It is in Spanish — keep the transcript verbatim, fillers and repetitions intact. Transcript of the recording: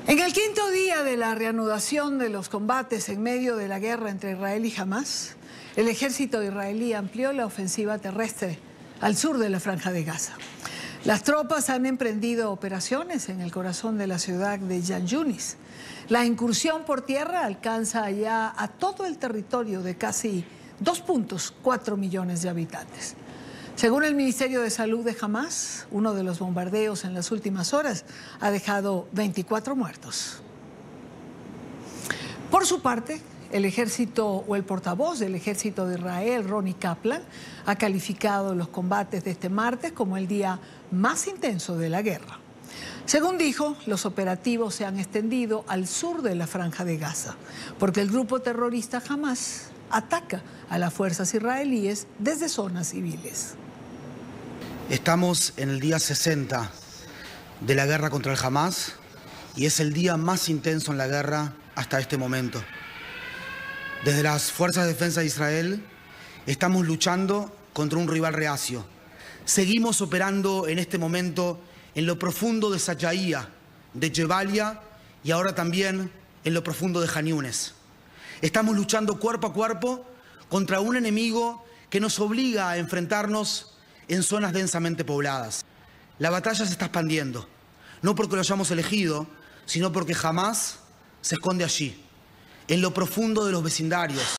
En el quinto día de la reanudación de los combates en medio de la guerra entre Israel y Hamás, el ejército israelí amplió la ofensiva terrestre al sur de la Franja de Gaza. Las tropas han emprendido operaciones en el corazón de la ciudad de Khan Yunis. La incursión por tierra alcanza ya a todo el territorio de casi dos punto cuatro millones de habitantes. Según el Ministerio de Salud de Hamás, uno de los bombardeos en las últimas horas ha dejado veinticuatro muertos. Por su parte, el ejército o el portavoz del ejército de Israel, Roni Kaplan, ha calificado los combates de este martes como el día más intenso de la guerra. Según dijo, los operativos se han extendido al sur de la Franja de Gaza, porque el grupo terrorista Hamás ataca a las fuerzas israelíes desde zonas civiles. Estamos en el día sesenta de la guerra contra el Hamás y es el día más intenso en la guerra hasta este momento. Desde las Fuerzas de Defensa de Israel estamos luchando contra un rival reacio. Seguimos operando en este momento en lo profundo de Sajaía, de Jebalia y ahora también en lo profundo de Khan Yunis. Estamos luchando cuerpo a cuerpo contra un enemigo que nos obliga a enfrentarnos en zonas densamente pobladas. La batalla se está expandiendo, no porque lo hayamos elegido, sino porque Hamás se esconde allí, en lo profundo de los vecindarios.